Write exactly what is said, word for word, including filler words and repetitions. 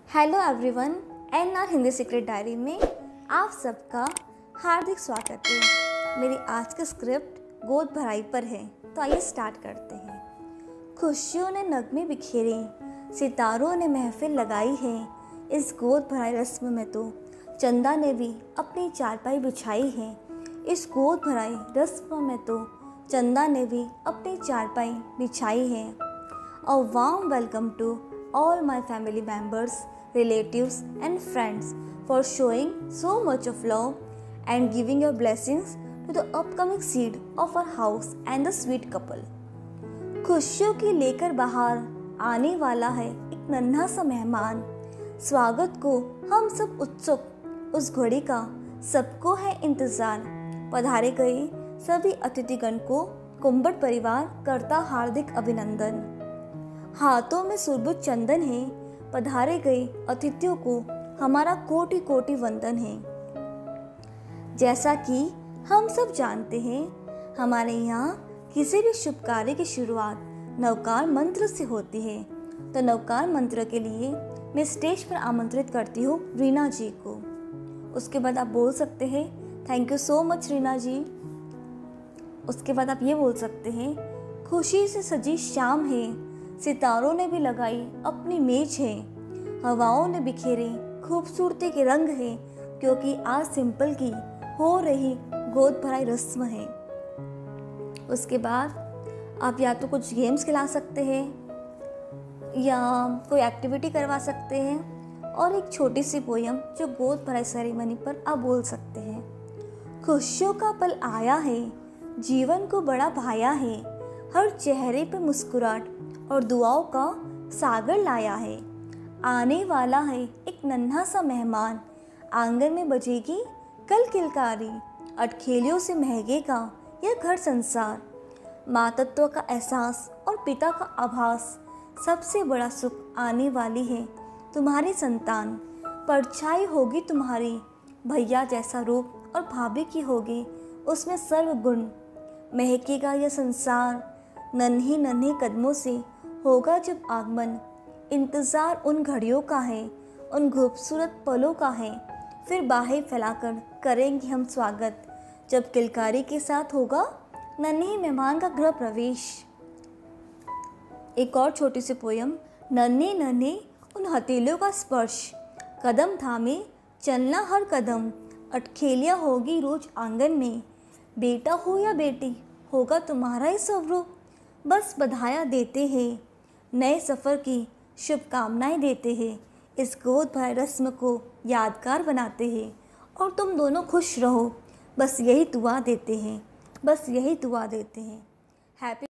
Hello everyone, N R Hindi secret diary में आप सबका हार्दिक स्वागत है। मेरी आज की स्क्रिप्ट गोद भराई पर है, तो आइए स्टार्ट करते हैं। खुशियों ने नगमे बिखेरे, सितारों ने महफिल लगाई है। इस गोद भराई रस्म में तो चंदा ने भी अपनी चारपाई बिछाई है। इस गोद भराई रस्म में तो चंदा ने भी अपनी चारपाई बिछाई है। A warm welcome to all my family members, relatives and friends for showing so much of love and giving your blessings to the upcoming seed of our house and the sweet couple. खुशियों की लेकर बाहर आने वाला है एक नन्हा सा मेहमान। स्वागत को हम सब उत्सुक, उस घड़ी का सबको है इंतजार। पधारे गए सभी अतिथिगण को कुंबड़ परिवार करता हार्दिक अभिनंदन। हाथों में सुरबुज चंदन है, पधारे गए अतिथियों को हमारा कोटि कोटि वंदन है। जैसा कि हम सब जानते हैं, हमारे यहाँ किसी भी शुभ कार्य की शुरुआत नवकार मंत्र से होती है। तो नवकार मंत्र के लिए मैं स्टेज पर आमंत्रित करती हूँ रीना जी को। उसके बाद आप बोल सकते हैं thank you so much Reena ji. उसके बाद आप ये बोल सकते हैं खुशी से सजी शाम है, सितारों ने भी लगाई अपनी मेज है। हवाओं ने बिखेरे खूबसूरती के रंग है, क्योंकि आज सिंपल की हो रही गोद भराई रस्म है। उसके बाद आप या तो कुछ गेम्स खिला सकते हैं या कोई एक्टिविटी करवा सकते हैं और एक छोटी सी पोयम जो गोद भराई सेरेमनी पर आप बोल सकते हैं। खुशियों का पल आया है, जीवन को बड़ा भाया है। हर चेहरे पे मुस्कुराहट और दुआओं का सागर लाया है। आने वाला है एक नन्हा सा मेहमान, आंगन में बजेगी कल किलकारी। अटखेलियों से महकेगा यह घर संसार। मातत्व का एहसास और पिता का आभास, सबसे बड़ा सुख आने वाली है तुम्हारी संतान। परछाई होगी तुम्हारी भैया जैसा रूप, और भाभी की होगी उसमें सर्वगुण। महकेगा यह संसार नन्ही नन्ही कदमों से होगा जब आगमन। इंतज़ार उन घड़ियों का है, उन खूबसूरत पलों का है। फिर बाहें फैलाकर करेंगे हम स्वागत, जब किलकारी के साथ होगा नन्ही मेहमान का गृह प्रवेश। एक और छोटी सी पोयम। नन्हे नन्हे उन हथेलियों का स्पर्श, कदम थामे चलना हर कदम। अटखेलियाँ होगी रोज आंगन में, बेटा हो या बेटी होगा तुम्हारा ही स्वरूप। बस बधाइयाँ देते हैं, नए सफ़र की शुभकामनाएं देते हैं। इस गोद भराई रस्म को यादगार बनाते हैं और तुम दोनों खुश रहो, बस यही दुआ देते हैं, बस यही दुआ देते हैं। हैप्पी